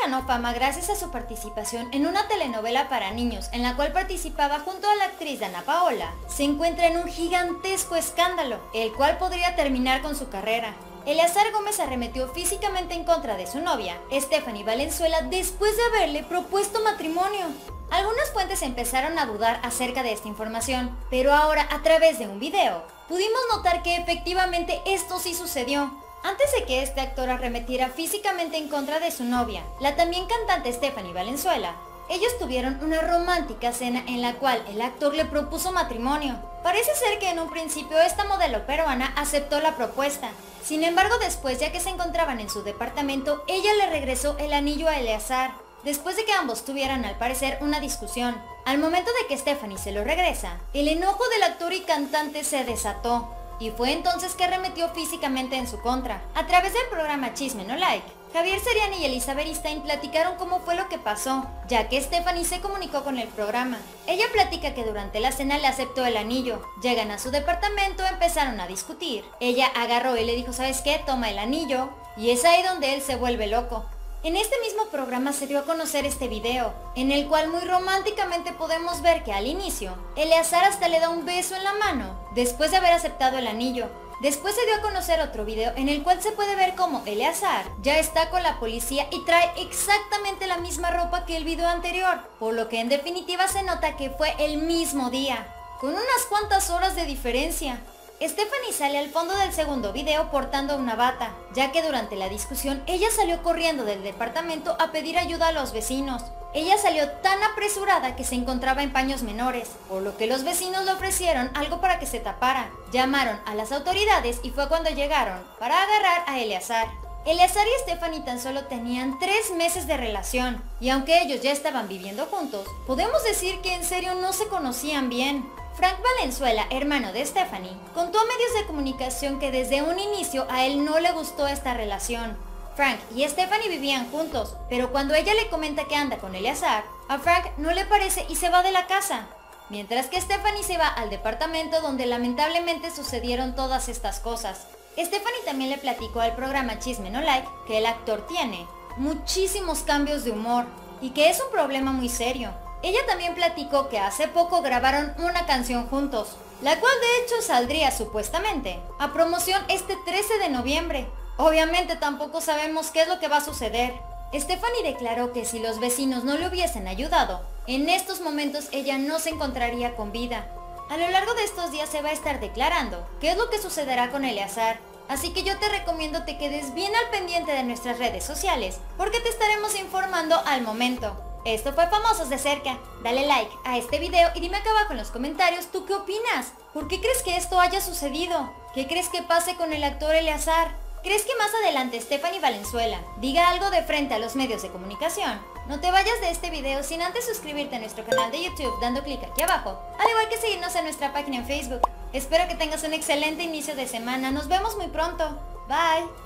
ganó fama gracias a su participación en una telenovela para niños en la cual participaba junto a la actriz Dana Paola, se encuentra en un gigantesco escándalo, el cual podría terminar con su carrera. Eleazar Gómez arremetió físicamente en contra de su novia, Stephanie Valenzuela, después de haberle propuesto matrimonio. Algunas fuentes empezaron a dudar acerca de esta información, pero ahora a través de un video, pudimos notar que efectivamente esto sí sucedió. Antes de que este actor arremetiera físicamente en contra de su novia, la también cantante Stephanie Valenzuela, ellos tuvieron una romántica cena en la cual el actor le propuso matrimonio. Parece ser que en un principio esta modelo peruana aceptó la propuesta. Sin embargo, después, ya que se encontraban en su departamento, ella le regresó el anillo a Eleazar, después de que ambos tuvieran al parecer una discusión. Al momento de que Stephanie se lo regresa, el enojo del actor y cantante se desató, y fue entonces que arremetió físicamente en su contra. A través del programa Chisme No Like, Javier Seriani y Elisa Beristain platicaron cómo fue lo que pasó, ya que Stephanie se comunicó con el programa. Ella platica que durante la cena le aceptó el anillo. Llegan a su departamento, empezaron a discutir. Ella agarró y le dijo, ¿sabes qué? Toma el anillo. Y es ahí donde él se vuelve loco. En este mismo programa se dio a conocer este video, en el cual muy románticamente podemos ver que al inicio, Eleazar hasta le da un beso en la mano, después de haber aceptado el anillo. Después se dio a conocer otro video en el cual se puede ver cómo Eleazar ya está con la policía y trae exactamente la misma ropa que el video anterior, por lo que en definitiva se nota que fue el mismo día, con unas cuantas horas de diferencia. Stephanie sale al fondo del segundo video portando una bata, ya que durante la discusión ella salió corriendo del departamento a pedir ayuda a los vecinos. Ella salió tan apresurada que se encontraba en paños menores, por lo que los vecinos le ofrecieron algo para que se tapara. Llamaron a las autoridades y fue cuando llegaron para agarrar a Eleazar. Eleazar y Stephanie tan solo tenían 3 meses de relación, y aunque ellos ya estaban viviendo juntos, podemos decir que en serio no se conocían bien. Frank Valenzuela, hermano de Stephanie, contó a medios de comunicación que desde un inicio a él no le gustó esta relación. Frank y Stephanie vivían juntos, pero cuando ella le comenta que anda con Eleazar, a Frank no le parece y se va de la casa, mientras que Stephanie se va al departamento donde lamentablemente sucedieron todas estas cosas. Stephanie también le platicó al programa Chisme No Like que el actor tiene muchísimos cambios de humor y que es un problema muy serio. Ella también platicó que hace poco grabaron una canción juntos, la cual de hecho saldría supuestamente a promoción este 13 de noviembre. Obviamente tampoco sabemos qué es lo que va a suceder. Stephanie declaró que si los vecinos no le hubiesen ayudado, en estos momentos ella no se encontraría con vida. A lo largo de estos días se va a estar declarando qué es lo que sucederá con Eleazar, así que yo te recomiendo te quedes bien al pendiente de nuestras redes sociales, porque te estaremos informando al momento. Esto fue Famosos de Cerca. Dale like a este video y dime acá abajo en los comentarios tú qué opinas. ¿Por qué crees que esto haya sucedido? ¿Qué crees que pase con el actor Eleazar? ¿Crees que más adelante Stephanie Valenzuela diga algo de frente a los medios de comunicación? No te vayas de este video sin antes suscribirte a nuestro canal de YouTube dando clic aquí abajo, al igual que seguirnos en nuestra página en Facebook. Espero que tengas un excelente inicio de semana. Nos vemos muy pronto. Bye.